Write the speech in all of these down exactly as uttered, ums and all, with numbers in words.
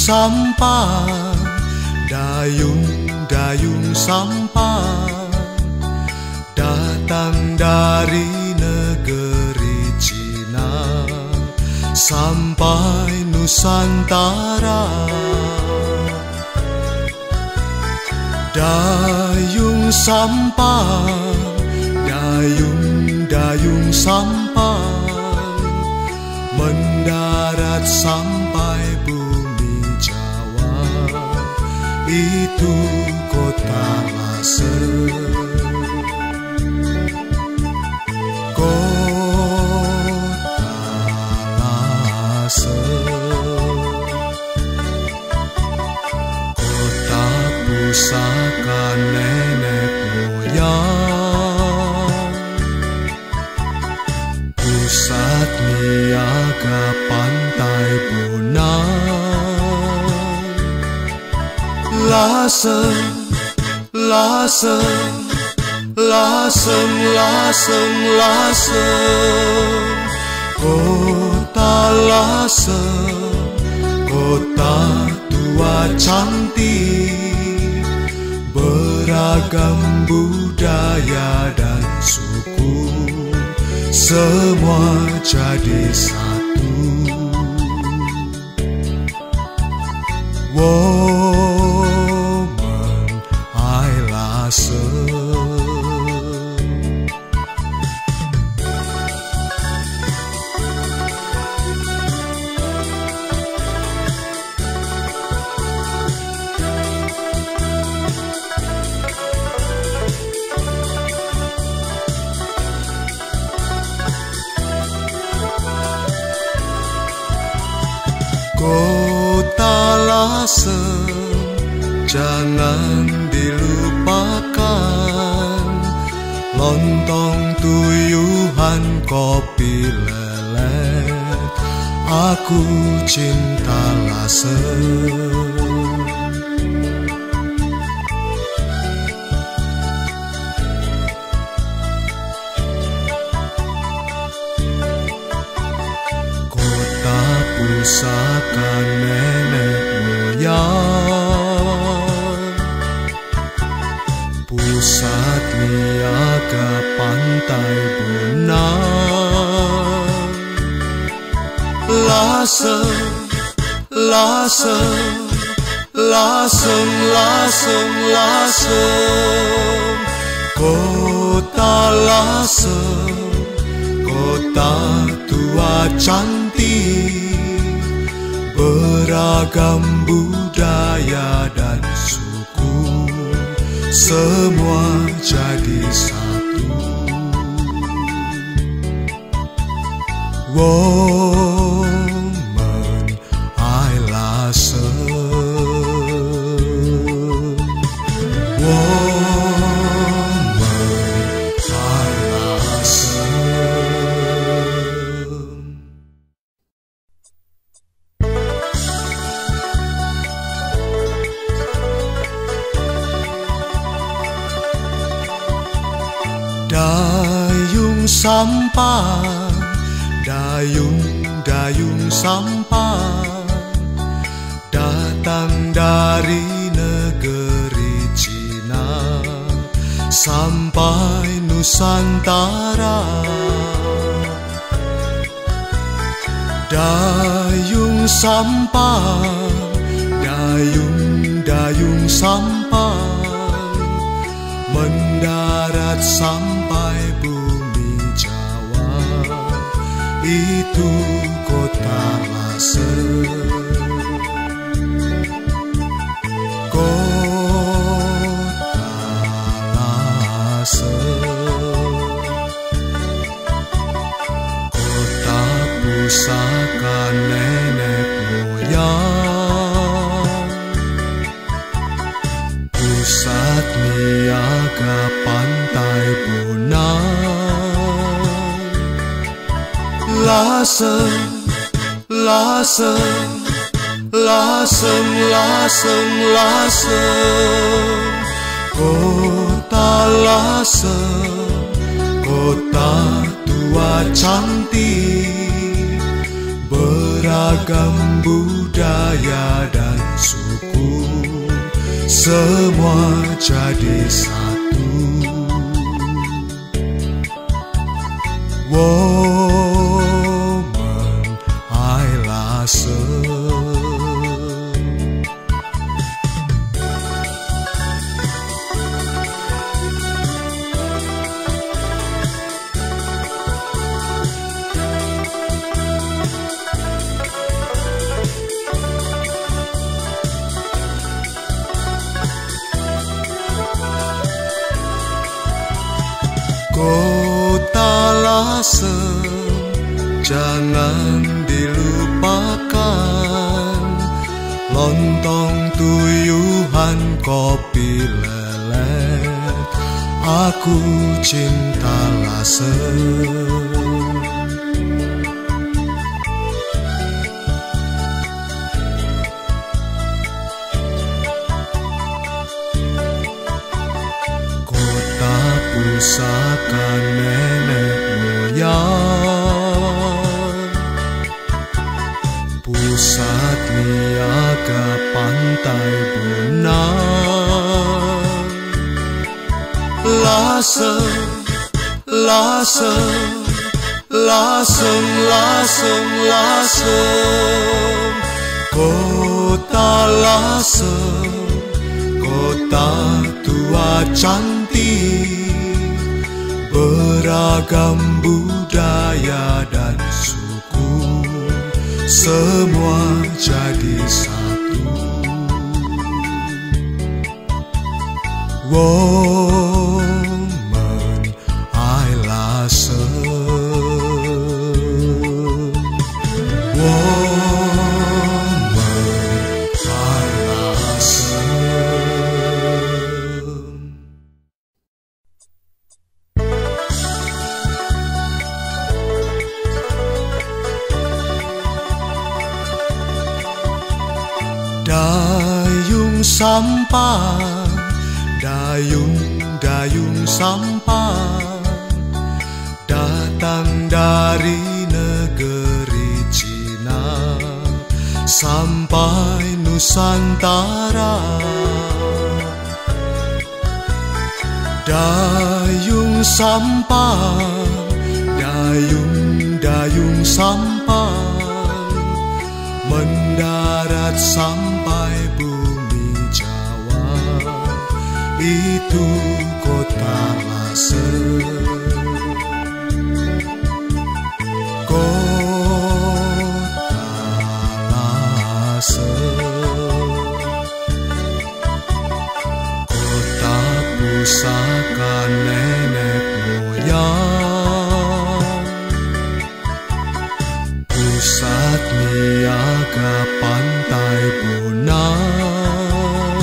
sampan, dayung-dayung sampan, datang dari negeri Cina sampai Nusantara. Dayung sampan, dayung-dayung sampan, mendarat sampai bumi Jawa, itu kota Lasem. Kota Lasem, kota pusaka nenek moyang, pusat niaga pantai Bonang. Lasem, Lasem, Lasem, Lasem, Lasem, kota Lasem, kota tua cantik, beragam budaya dan suku, semua jadi satu. Woman, I Lasem. Kota Lasem, jangan dilupakan, lontong tuyuhan kopi lelet, aku cinta Lasem. Pusaka nenek moyang, pusat niaga pantai Bonang. Lasem, Lasem, Lasem, Lasem, Lasem, kota Lasem, kota tua cantik, beragam budaya dan suku, semua jadi satu. Woman, I Lasem. Woman, I Lasem. Dayung sampan, dayung-dayung sampan, datang dari negeri Cina sampai Nusantara. Dayung sampan, dayung-dayung sampan, mendarat sampai bumi Jawa, itu kota Lasem. Kota Lasem, kota pusaka nenek moyang, pusat niaga pantai Bonang. Lasem, Lasem, Lasem, Lasem, Lasem, kota Lasem, kota tua cantik, ber beragam budaya dan suku, semua jadi satu. Woman, I love. Kota Lasem jangan dilupakan, lontong tuyuhan kopi lelet, aku cinta Lasem. Pusaka nenek moyang, pusat niaga pantai Bonang. Lasem, Lasem, Lasem, Lasem, Lasem. Kota Lasem, kota tua cantik, beragam budaya dan suku, semua jadi satu. Woman, I love. Woman, I love. Dayung sampan, dayung, dayung sampan, datang dari negeri Cina sampai Nusantara. Dayung sampan, dayung, dayung sampan, mendarat sampai bumi Jawa, itu kota Lasem. Kota Lasem, kota pusaka nenek moyang, pusat niaga pantai Bonang.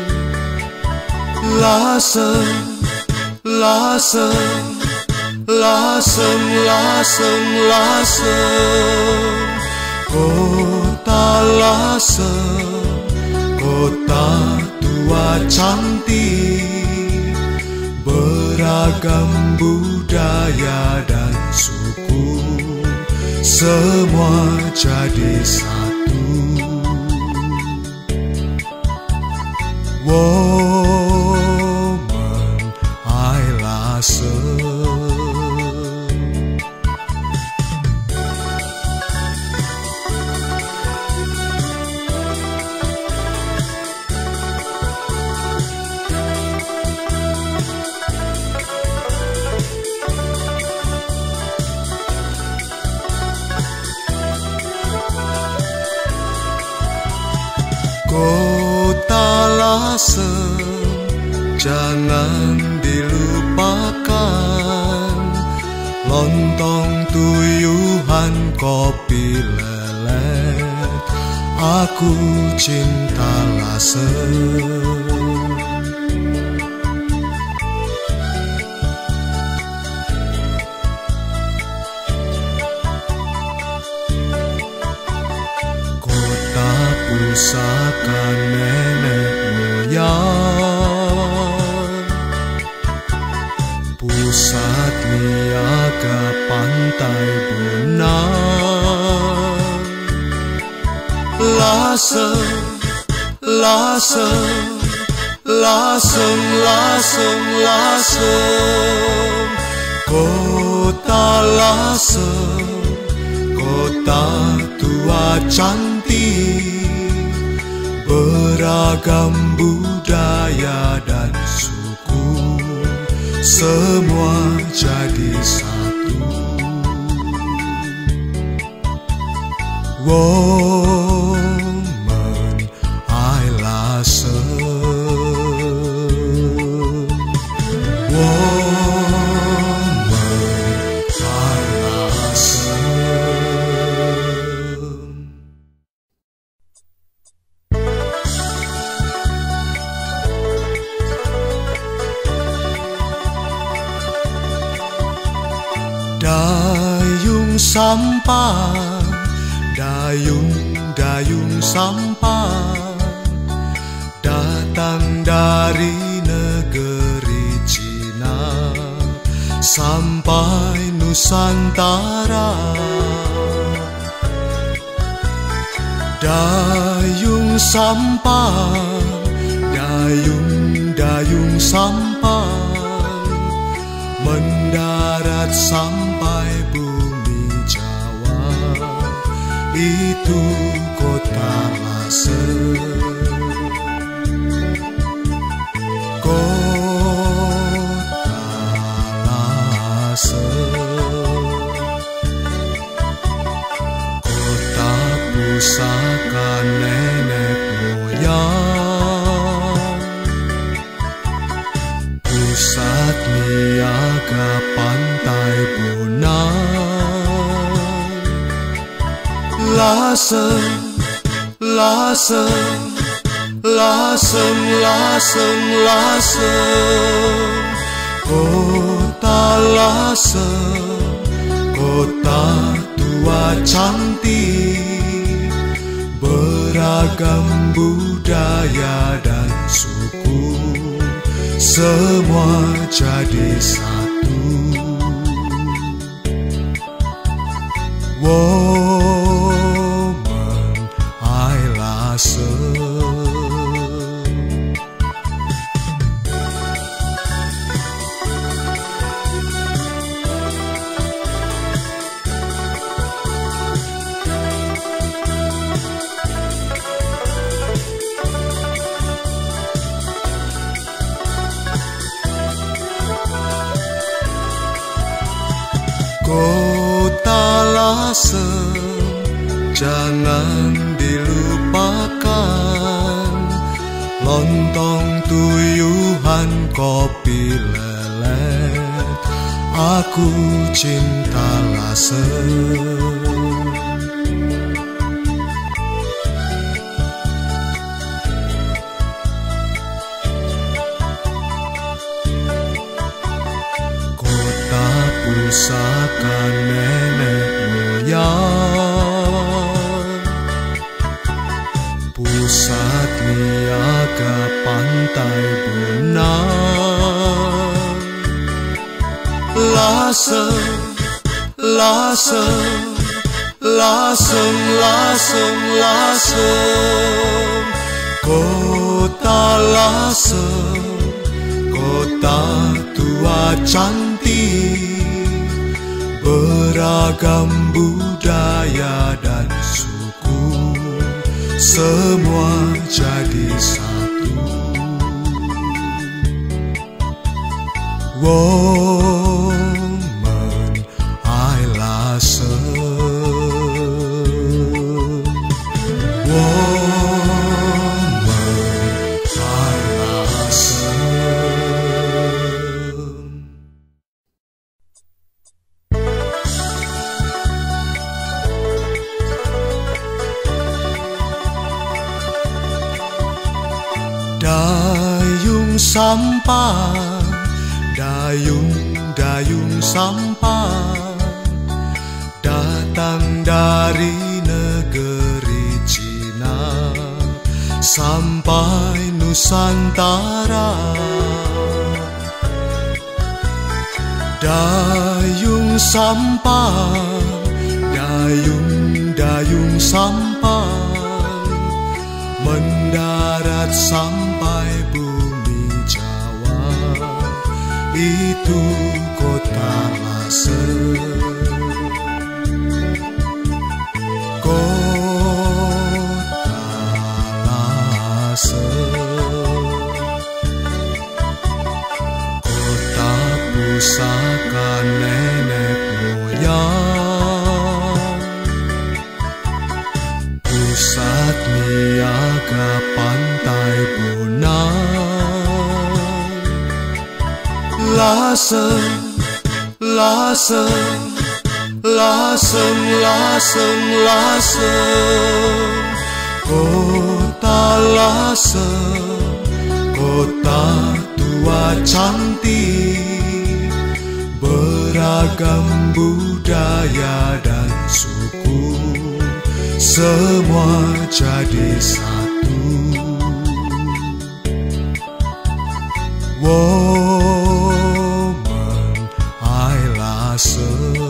Lasem, Lasem, Lasem, Lasem, Lasem. Kota Lasem, kota tua cantik, beragam budaya dan suku, semua jadi satu. Woman, I love. Kota Lasem jangan dilupakan, lontong tuyuhan kopi lelet, aku cinta Lasem. Pusaka nenek moyang, pusat niaga pantai Bonang. lasem, lasem, lasem, lasem, lasem. Kota lasem, kota tua cantik, beragam budaya dan suku, semua jadi satu. Woman, I lasem. Woman, I lasem. Dayung sampan, dayung-dayung sampan, datang dari negeri Cina sampai Nusantara. Dayung sampan, dayung-dayung sampan, mendarat sampai bumi Jawa. Itu kota lasem, kota lasem, kota pusaka nenek moyang, pusat niaga pantai Bonang. Lasem, lasem, lasem, lasem, lasem. Kota lasem, kota tua cantik, beragam budaya dan suku, semua jadi satu. Woman, I lasem. Kota lasem, jangan dilupakan, lontong tuyuhan kopi lelet, aku cinta lasem. Pusaka nenek moyang, pusat niaga pantai Bonang. Lasem, lasem, lasem, lasem, lasem. Kota lasem, kota tua cantik, beragam budaya dan suku, semua jadi satu. Woman, I lasem. Woman, I lasem. Dayung sampan, dayung-dayung sampan, datang dari negeri Cina sampai Nusantara. Dayung sampan, dayung-dayung sampan, mendarat sampai bumi Jawa, itu kota Lase. Kota Lase, kota pusaka nenek moyang, pusat niaga pantai Bonang. Lasem, Lasem, Lasem, Lasem, Lasem, kota Lasem, kota tua cantik, beragam budaya dan suku, semua jadi satu. Woman, I Lase.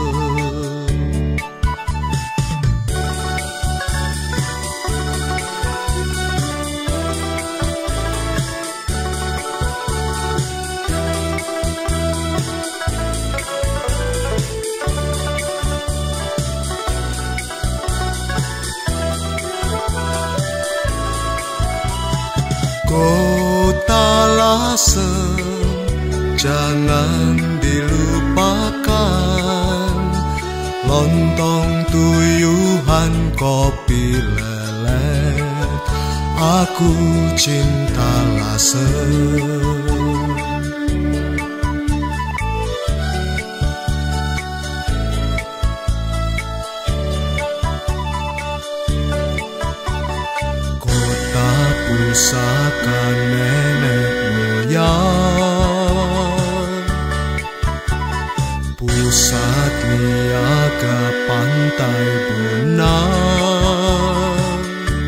Kota Lasem, jangan dilupakan, lontong tuyuhan kopi lelet, aku cinta Lasem. Pusaka nenek moyang, pusat niaga pantai Bonang.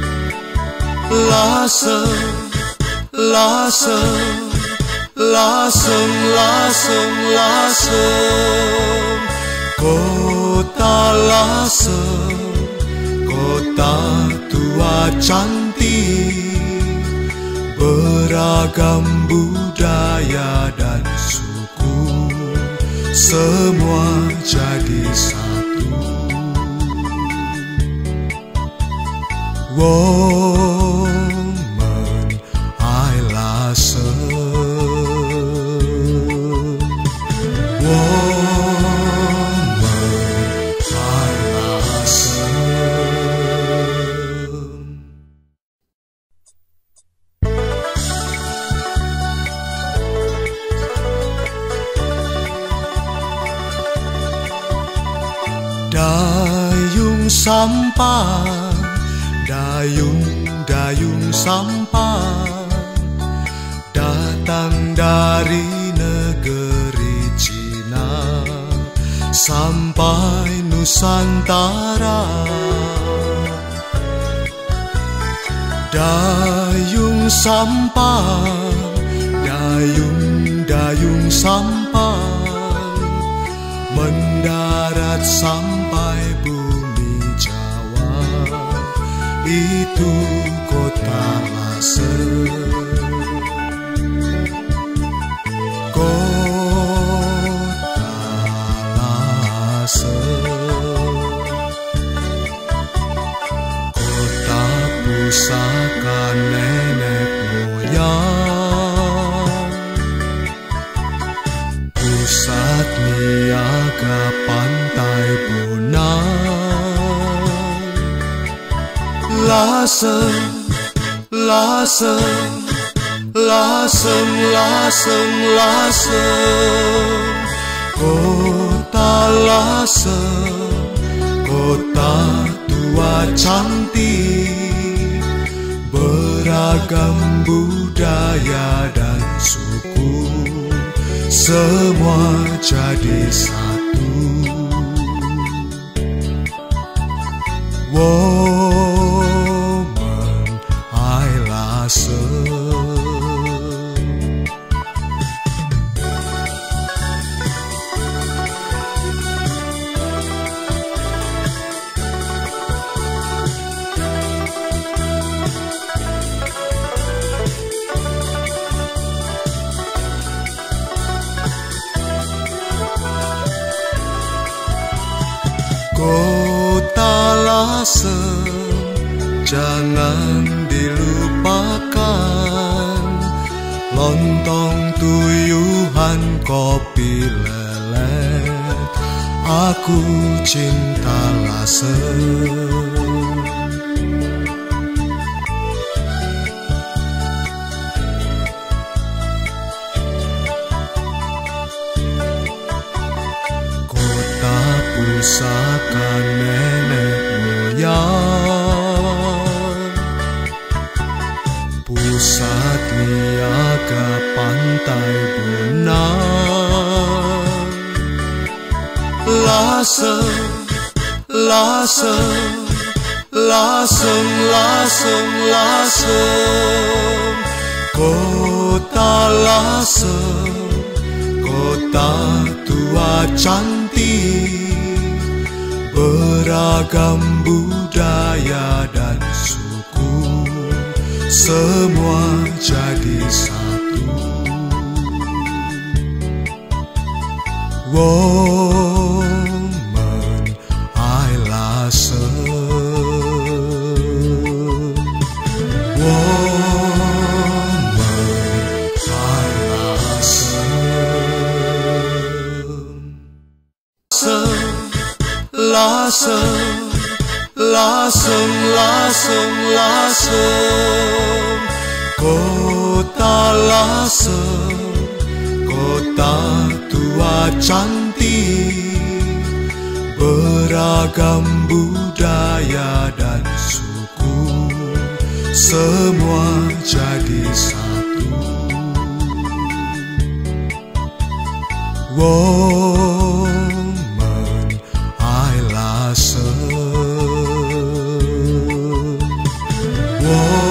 Lasem, Lasem, Lasem, Lasem, Lasem, kota Lasem, kota tua cantik, beragam budaya dan suku, semua jadi satu. Woman, I Lase. Woman, I Lase. Dayung sampan, dayung, dayung sampan, datang dari negeri Cina sampai Nusantara. Dayung sampan, dayung, dayung sampan, mendarat sampai bumi Jawa, itu kota Lase. Kota Lase, kota pusaka nenek moyang, pusat niaga pantai Bonang. Lasem, Lasem, Lasem, Lasem, Lasem, kota Lasem, kota tua cantik, beragam budaya dan suku, semua jadi satu. Woman, I Lase. Kota Lasem jangan dilupakan, lontong tuyuhan kopi lelet, aku cinta Lasem. Pusaka nenek moyang, pusat niaga pantai Bonang. Lasem, Lasem, Lasem, Lasem, Lasem, kota Lasem, kota tua cantik, beragam budaya dan suku, semua jadi satu. Woman, I Lasem. Woman, I Lasem. Lasem, Lasem, Lasem, Lasem, kota Lasem, kota tua cantik, beragam budaya dan suku, semua jadi satu. Woman, I Lasem. Woman,